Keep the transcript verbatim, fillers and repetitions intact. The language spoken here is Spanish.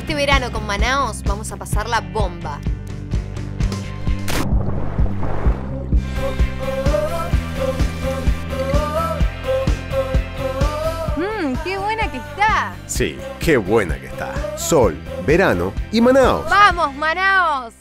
Este verano con Manaos vamos a pasar la bomba. Mmm, qué buena que está. Sí, qué buena que está. Sol, verano y Manaos. ¡Vamos, Manaos!